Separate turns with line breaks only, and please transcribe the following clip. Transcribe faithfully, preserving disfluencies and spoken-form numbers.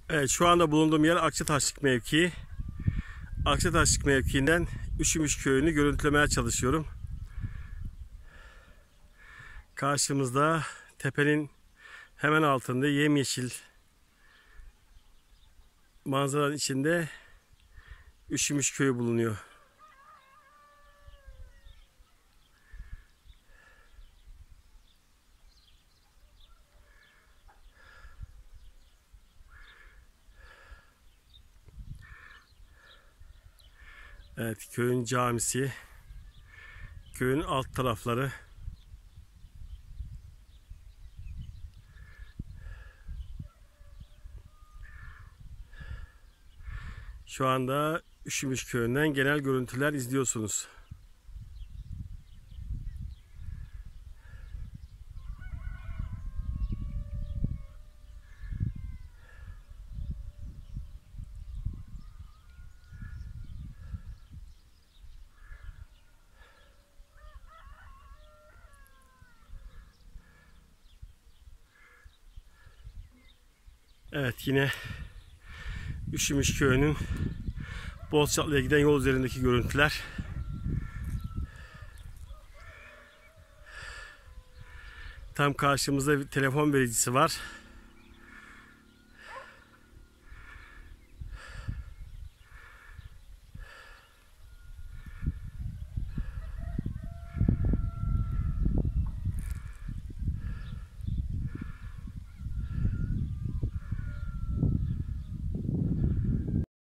Evet, şu anda bulunduğum yer Akçataşlık mevkii. Akçataşlık mevkiinden Üşümüş köyünü görüntülemeye çalışıyorum. Karşımızda tepenin hemen altında yemyeşil manzaranın içinde Üşümüş köyü bulunuyor. Evet, köyün camisi, köyün alt tarafları. Şu anda Üşümüş köyünden genel görüntüler izliyorsunuz. Evet, yine Üşümüş köyünün Bozçatlı'ya giden yol üzerindeki görüntüler. Tam karşımızda bir telefon vericisi var.